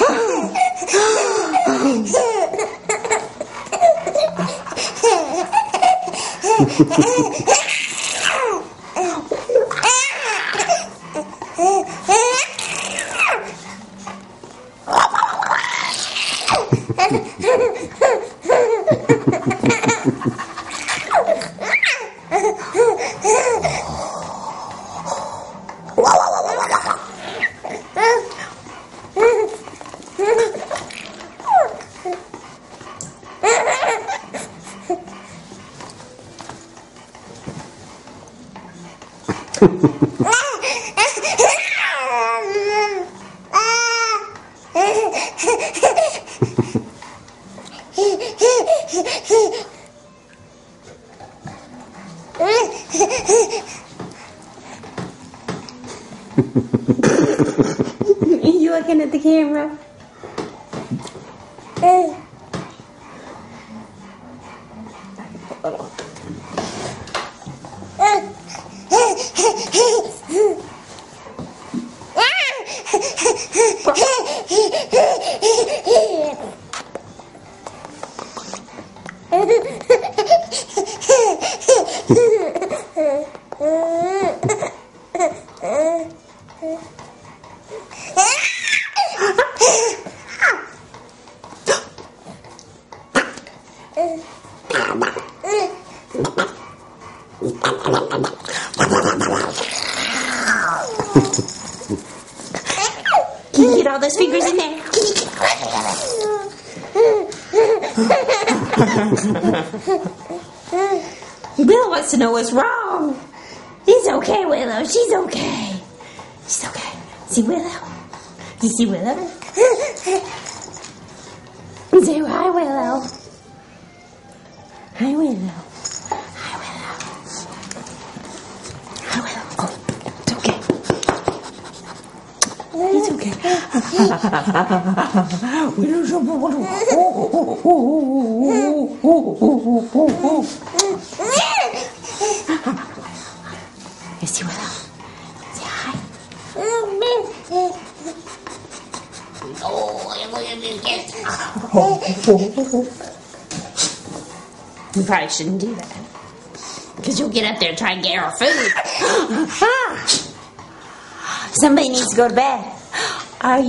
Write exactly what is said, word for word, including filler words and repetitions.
You looking at the camera? Can you get all those fingers in there? Willow wants to know what's wrong. It's okay, Willow. She's okay. She's okay. See Willow? You see Willow? Say hi, Willow. Hi, Willow. Hi, Willow. Hi, Willow. Oh, it's okay. It's okay. Willow's up. You see Willow? Say hi. Oh, look at this kid. You probably shouldn't do that. Because you'll get up there and try and get her food. Somebody needs to go to bed. Are you?